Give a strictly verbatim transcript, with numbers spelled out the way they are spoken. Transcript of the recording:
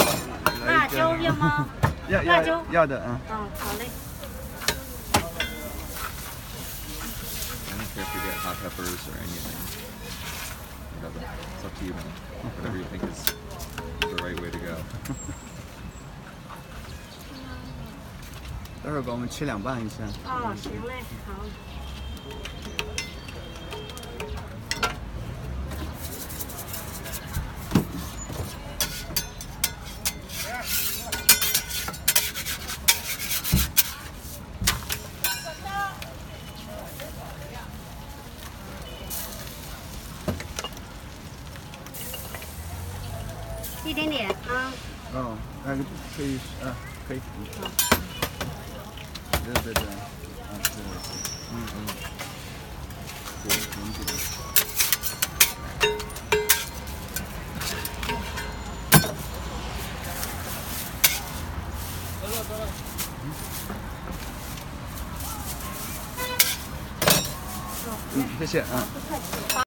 辣椒要吗？ 要辣椒要的，嗯。 嗯，好嘞。 I don't care if you get hot peppers or anything. Whatever. It's up to you, man. Whatever you think is the right way to go. 待会儿给我们切两半一下。 哦，行嘞，好。一点点啊。 哦，那个可以，嗯，可以。对对对，嗯对，嗯嗯，对，很紧。嗯，谢谢，嗯。